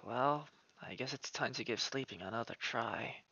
Well, I guess it's time to give sleeping another try.